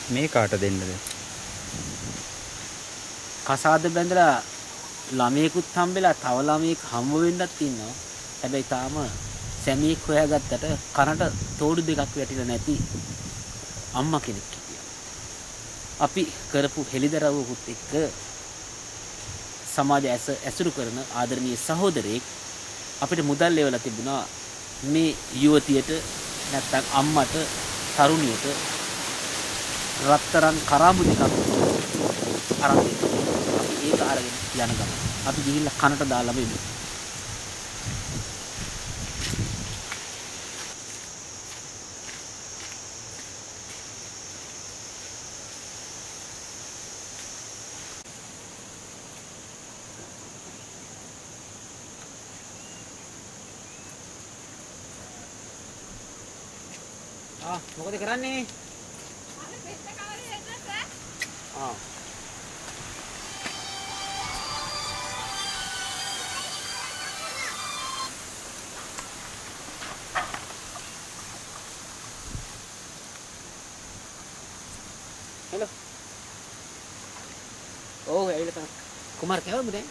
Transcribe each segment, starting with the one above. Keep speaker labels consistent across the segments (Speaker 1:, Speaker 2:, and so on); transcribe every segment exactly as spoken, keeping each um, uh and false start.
Speaker 1: මේ කාට දෙන්නද?
Speaker 2: කසාද බැඳලා ළමයෙකුත් හම්බෙලා තව ළමයෙක් හම්බ වෙන්නත් ඉන්නවා. හැබැයි තාම සැමියෙක් හොයාගත්තට කනට තෝඩු දෙකක් වැටිලා නැති අම්මා කෙනෙක් හිටියා. අපි කරපු හෙලිදරව්වකුත් එක්ක සමාජය ඇසුරු කරන ආදරණීය සහෝදරයෙක් අපිට මුදල් ලැබලා තිබුණා මේ යුවතියට නැත්තම් අම්මට තරුණියට රත්තරන් කරාබු දෙකක් අරන් දෙන්න. අපි ඒක අරගෙන යන ගමන් අපි ගිහිල්ලා කනට දාලා බෙමු. ආ මොකද කරන්නේ? අර පෙත්ත කවරේ එන්නද? ආ හෙලෝ. ඕ ඇවිල්ලා තමයි. කුමාර කෑවද දැන්?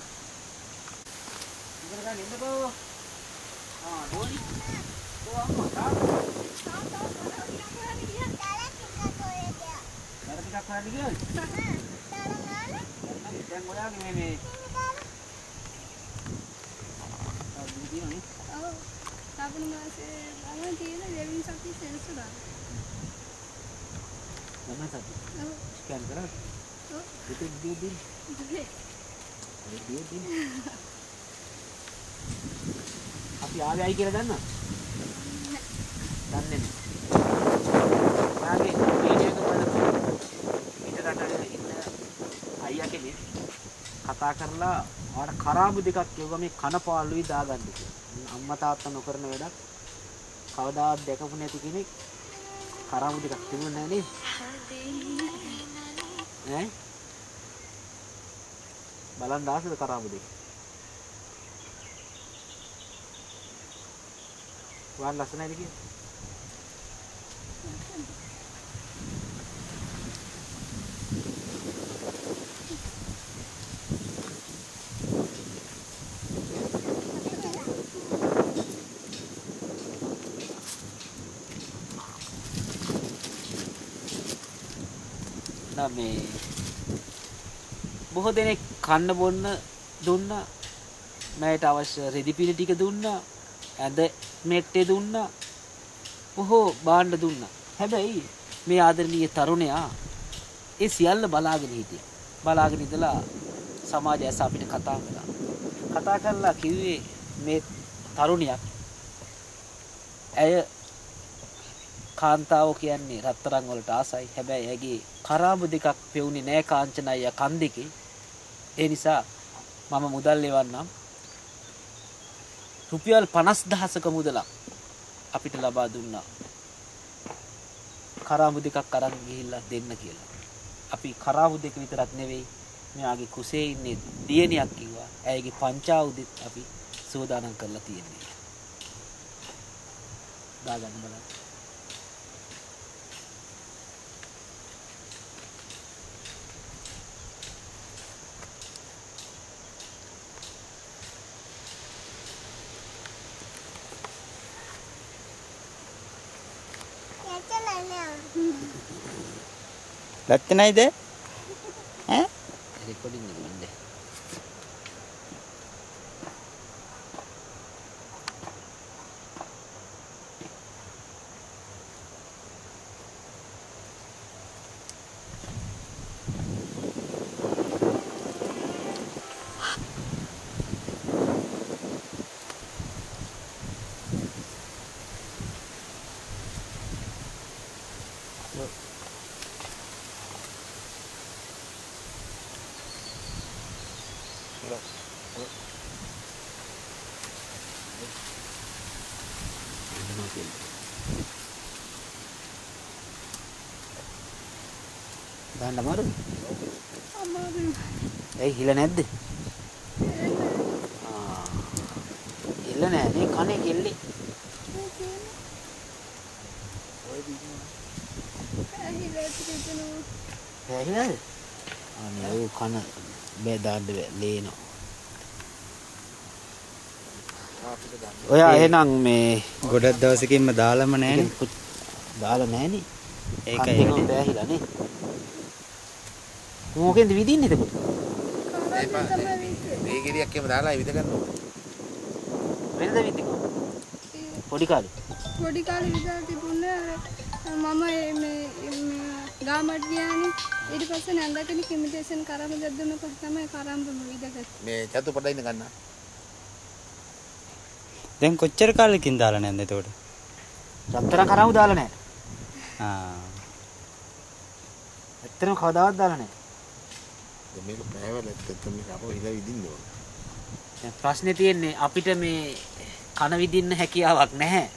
Speaker 2: ඉවර ගන්න ඉන්න බෝ. ආ ඩෝනි. ඕ අම්මා තාත්තා. තාත්තා තාත්තා ටිකක් හොයන්න ගියා. තාලා ටිකක් හොයන්න ගියා. තාලා ටිකක් හොයන්න ගියාද? හ්ම්. තාලා ගාලා. දැන් ඔයාගේ මේ මේ ආ දුක දිනන්නේ. ඔව්. තාපුණු මාසේ ගමන් තියෙන දෙවියන් සත්‍ය සෙන්සර් දාන්න. ගමන් සත්‍ය. ඔව්. ස්කෑන් කරා. ඔව්. දෙතේ දිය දින. දෙතේ. දිය දින. අපි ආවේ අය කියලා දන්නවද? දන්නේ නැහැ. ඔයාගේ වීඩියෝ එක බලලා පිට රටේ ඉන්න අයියා කෙනෙක් කතා කරලා ඔයාලට කරාබු දෙකක් කිව්වා මේ කනපාළුයි දාගන්න කියලා. අම්මා තාත්තා නොකරන වැඩක් කවදාවත් දැකපු නැති කෙනෙක් කරාබු දෙකක් තිබුණේ නැහැ නේද? ඈ බලන්න ආසද කරාබු දෙක? වාන් ලස්සනයිද කියන්නේ? මේ බොහෝ දෙනෙක් කන්න බොන්න දුන්නා, මෑට අවශ්‍ය රෙදි පිළි ටික දුන්නා, ඇඳ මෙට්ටේ දුන්නා, බොහෝ භාණ්ඩ දුන්නා. හැබැයි මේ ආදරණීය තරුණයා ඒ සියල්ල බලාගෙන හිටියා. බලාගෙන ඉඳලා සමාජය ඇස අපිට කතා කළා. කතා කරලා කිව්වේ මේ තරුණියක් ඇය කාන්තාව කියන්නේ රත්තරන් වලට ආසයි. හැබැයි ඇගේ කරාබු දෙකක් පෙවුනේ නෑ කාංචනයිය කන් දෙකේ. ඒ නිසා මම මුදල් ලෙවන්නම්. රුපියල් පනස් දහසක මුදලක් අපිට ලබා දුන්නා. කරාබු දෙකක් අරන් ගිහිල්ලා දෙන්න කියලා. අපි කරාබු දෙක විතරක් නෙවෙයි මෙයාගේ කුසේ ඉන්නේ දියණියක් කිව්වා. ඇයගේ පංචාවුදෙත් අපි සෝදානම් කරලා තියෙනවා. දාගන්න බලන්න.
Speaker 1: ලැත්තනයිද? ඈ?
Speaker 2: රෙකෝඩින් එක මන්ද. දාන්න අමාරුද?
Speaker 3: අමාරුයි.
Speaker 2: ඇයි හිල නැද්ද? ආ. හිල නෑ නේ කනේ කෙල්ලේ.
Speaker 3: ඔය දින. ඇයි දෙයක්නවා.
Speaker 2: ඇහිලාද? අනේ ඔය කන බෙදාන්න ලේනවා. ඔයා එහෙනම් මේ
Speaker 1: ගොඩක් දවසකින්ම දාලම නැහැනේ.
Speaker 2: දාලා නැහනේ.
Speaker 1: ඒකයි
Speaker 2: ඒක
Speaker 1: වෙන්නේ.
Speaker 2: බෑහිලා නේ. මොකෙන්ද විදින්නේ එතකොට?
Speaker 3: කාරණා තමයි විදින්නේ.
Speaker 4: මේ ගෙඩියක් එහෙම දාලා විද ගන්නවා.
Speaker 2: වෙනද විදිකෝ? පොඩි කාලේ.
Speaker 3: පොඩි කාලේ විතර තිබුණේ අර මම මේ මේ ගාමට ගියානේ. ඊට පස්සේ නැන්දකනි කිමිටේෂන් කරාම දෙද්දුනකොට තමයි කරාම්බම විදගත්තේ.
Speaker 4: මේ චතු පොඩ ඉන්න ගන්න.
Speaker 1: දැන් කොච්චර කාලෙකින් දාලා නැන්ද එතකොට?
Speaker 2: රත්තරන් කරාමු දාලා නැහැ.
Speaker 1: ආ.
Speaker 2: ඇත්තටම කවදාවත් දාලා නැහැ.
Speaker 4: දැන් මේක පෑවල ඇත්තටම මේක අපෝ ඉලා විදින්න ඕන.
Speaker 2: දැන් ප්‍රශ්නේ තියෙන්නේ අපිට මේ කන විදින්න හැකියාවක් නැහැ.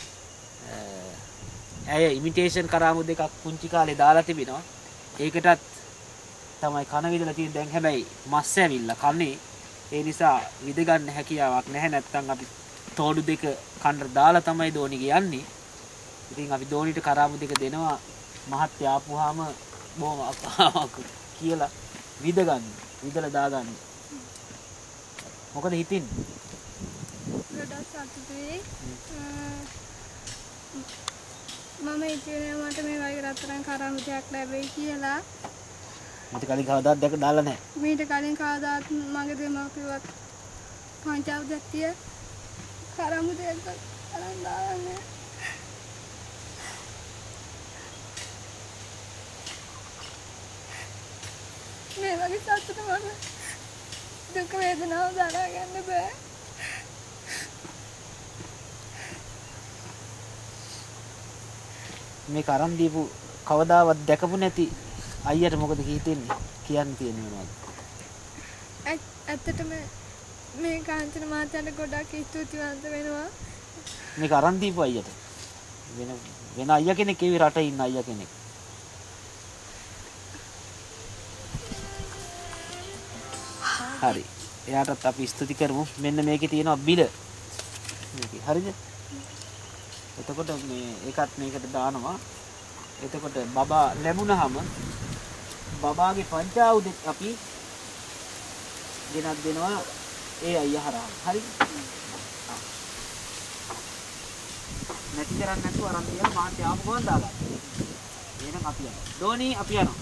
Speaker 2: ඇය ඉමිටේෂන් කරාමු දෙකක් පුංචි කාලේ දාලා තිබෙනවා. ඒකටත් තමයි කන විදලා තියෙන්නේ. දැන් හැබැයි මස් ඇවිල්ලා කනේ. ඒ නිසා විද ගන්න හැකියාවක් නැහැ. නැත්තම් අපි තෝඩු දෙක කන්න දාලා තමයි දෝණි කියන්නේ. ඉතින් අපි දෝණිට කරාමු දෙක දෙනවා. මහත්ය ආපුවාම බොහොම කියලා විද ගන්න. විදලා දා ගන්න. මොකද හිතින්නේ?
Speaker 3: ගොඩක් සතුටුයි. මම ඉතින් මට මේ වගේ රත්තරන් කරාමු දෙයක් ලැබෙයි කියලා.
Speaker 2: මට කලින් කවදාවත් දැක දාලා නැහැ.
Speaker 3: මීට කලින් කවදාත් මගේ දෙමව්පියවත් පංචාව දැක්තිය කරාමු දෙයක් අරන් දාන්නේ. මේ වගේ සතුට මම දුක් වේදනාව දරා ගන්න බෑ.
Speaker 2: මේක අරන් දීපු කවදාවත් දැකපු නැති අයියට මොකද හිතෙන්නේ? කියන්න තියෙන්නේ මොනවද?
Speaker 3: ඇත්තටම මේ කාන්තන මාතයට ගොඩක් ස්තුතිවන්ත වෙනවා.
Speaker 2: මේක අරන් දීපු අයියට. වෙන වෙන අයියා කෙනෙක් ඒ රටේ ඉන්න අයියා කෙනෙක්. හරි. එයාටත් අපි ස්තුති කරමු. මෙන්න මේකේ තියෙනවා බිල. මේකේ. හරිද? එතකොට මේ ඒකත් මේකට දානවා. එතකොට බබා ලැබුණාම බබාගේ පංචාවුදෙත් අපි ගෙනත් දෙනවා ඒ අයියා හරහා. හරිද? නැති කරන්නේ නැතුව අරන් තියලා මාත් යාම ගොන් දාලා. එහෙනම් අපි යනවා. දෝනි අපි යනවා.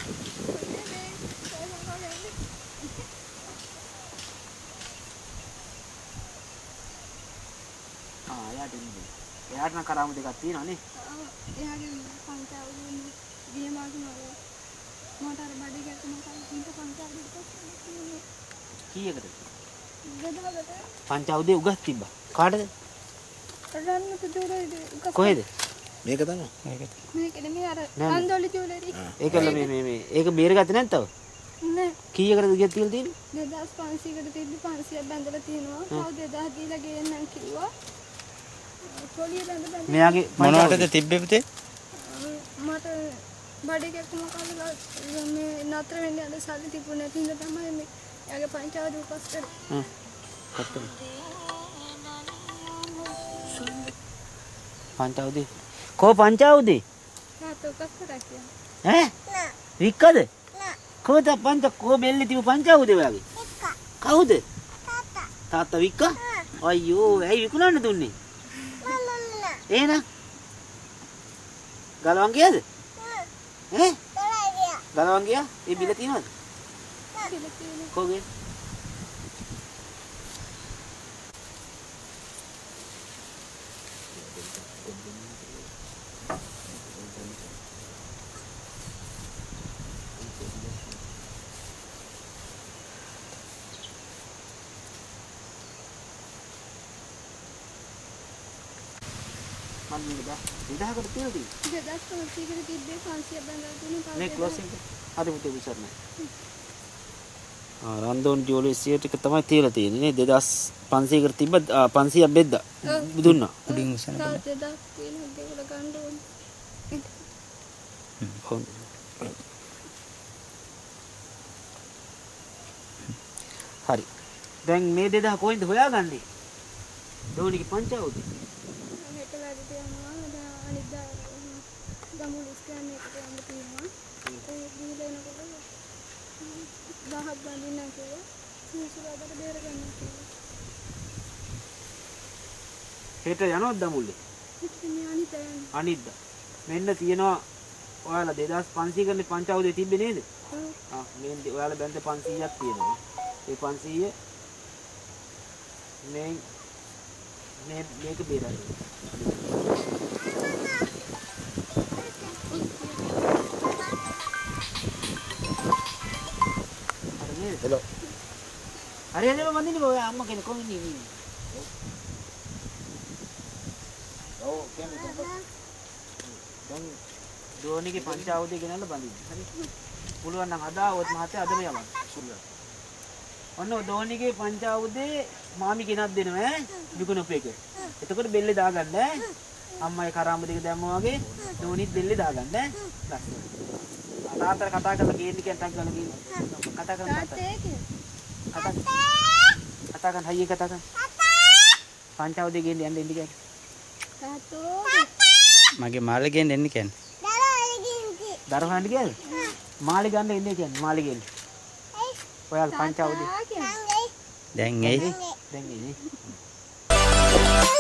Speaker 2: ආ යාට ඉන්නේ. එයාට නම් කරාමු දෙකක් තියෙනවා නේ.
Speaker 3: එයාගේ පංචාව දුන්නේ ගියමාගේ මම මට අර බඩේ ගැටුම කලින් පංචාව දුන්නා.
Speaker 2: කීයකද?
Speaker 3: ගදාගට
Speaker 2: පංචාවුදේ උගස් තිබ්බා. කාටද?
Speaker 3: රන්නක ජුවලරි
Speaker 2: කොහෙද?
Speaker 4: මේක තමයි.
Speaker 1: ඒකත්.
Speaker 3: මේක නෙමෙයි අර
Speaker 2: නෑ.
Speaker 3: අන්දෝලි ජුවලරි.
Speaker 2: ඒකල මේ මේ මේ ඒක බේරගත්තේ නැත්තව?
Speaker 3: නෑ
Speaker 2: කීයකටද ගියත් තියලා තියෙන්නේ?
Speaker 3: දෙදාස් පන්සීයකට තිබ්බි පන්සියක් බැඳලා තියෙනවා. තව දෙදාස් දීලා ගේන්නම් කිව්වා. පොලිය බැඳ බැඳ
Speaker 2: මෙයාගේ
Speaker 1: මොනවටද තිබ්බේ පුතේ?
Speaker 3: මට බඩේ ගැටුම කාලේ මේ නතර වෙන්න යන සල්ලි තිබුණේ නැති හින්දා තමයි මේ එයාගේ පංචාව දුපස් කරේ.
Speaker 2: හ්ම්. කත්තම. පංචාවුදේ. කෝ පංචාවුදේ?
Speaker 3: තාත්තා උකස් කරා කියලා.
Speaker 2: ඈ? නෑ. වික්කද? නෑ. කොහොද පංච කෝ බෙල්ලේ තිබු පංචාවුදේ ඔයාගේ? වික්ක. කවුද? තාත්තා. තාත්තා වික්ක? අයියෝ, ඇයි විකුණන්න දුන්නේ? මම එහෙනම් ගලවන් ගියාද? ඈ? ගලවන් ගියා. ඒ බිල තියනවද?
Speaker 3: බිල තියෙනවා.
Speaker 2: කොහේ? මම නේද? විදහකට තියලා තියෙන්නේ.
Speaker 3: දෙදාස් පන්සීයකට තිබ්බේ පන්සියක් බැඳලා තියෙනවා.
Speaker 2: මේ ක්ලෝසින් හරි පුතේ විසර නැහැ. ආ රන්දෝන් ජුවලරි සියයට එක තමයි තියලා තියෙන්නේ නේ දෙදාස් පන්සීයකට තිබ්බ පන්සියක් බෙද්දා. දුන්නා.
Speaker 1: උඩින් උසන
Speaker 3: තව දෙදාස් තියෙනවා දෙකල ගන්න ඕනේ.
Speaker 2: හොඳ. හරි. දැන් මේ දෙදහ කොහෙන්ද හොයාගන්නේ? දෝනිගේ පංචාවුද?
Speaker 3: මේක වැඩි තියනවා. අනිද්දා දඹුල් ස්කෑන් එකට යන්න තියෙනවා. ඒ ගිහලා එනකොට දහක් බඳින්න කිව්වා. සීසුරාදට බේර ගන්න කිව්වා.
Speaker 2: හෙට යනවද දඹුල්ලේ?
Speaker 3: ඉතින් මේ අනිත් අය යන්නේ.
Speaker 2: අනිද්දා. මෙන්න තියෙනවා ඔයාලා දෙදාස් පන්සීය කරනේ පංචාවුදේ තිබ්බේ නේද?
Speaker 3: ඔව්.
Speaker 2: ආ මේ ඔයාලා බැන්ද පන්සීයක් තියෙනවා. ඒ පන්සීය මේ මේ මේක බේරයි.
Speaker 4: හෙලෝ
Speaker 2: හරි හරි මම වඳින්නේ ඔය අම්මා කෙනෙක් කොහොමද ඉන්නේ?
Speaker 4: ඔව් කියන්නේ
Speaker 2: දැන් දෝනිගේ පංචාවුදේ ගෙනල්ලා බඳින්න. හරි. පුළුවන් නම් අද ආවොත් මහත්තයා අදම යවන්න. පුළුවන්. ඔන්න දෝනිගේ පංචාවුදේ මාමි ගෙනත් දෙනවා ඈ විකුණුපු එක. එතකොට බෙල්ලේ දාගන්න ඈ. අම්මයි කරාඹ දෙක දැම්මා වගේ දෝනිත් බෙල්ලේ දාගන්න ඈ. ලස්සන. තාත්තට කතා කරලා ගේන්න කියන ටක් ගාලා ගේන්න. කතා කරන්න තාත්තා.
Speaker 3: තාත්තේ කිය.
Speaker 2: කතා කතා කරන්න හයිය කතා කරන්න. පංචාවුදේ ගේන්න යන්න ඉන්න කියන්නේ.
Speaker 3: තාත්තෝ
Speaker 1: මගේ මාළේ ගෙන්න එන්න කියන්නේ.
Speaker 2: දරවන්න කියලා? මාළි ගන්න එන්නේ කියන්නේ මාළි ගෙන්න. ඔයාලා පංචාවුදේ
Speaker 3: තාත්තා කියන්නේ.
Speaker 1: දැන් එයි.
Speaker 2: දැන් එන්නේ.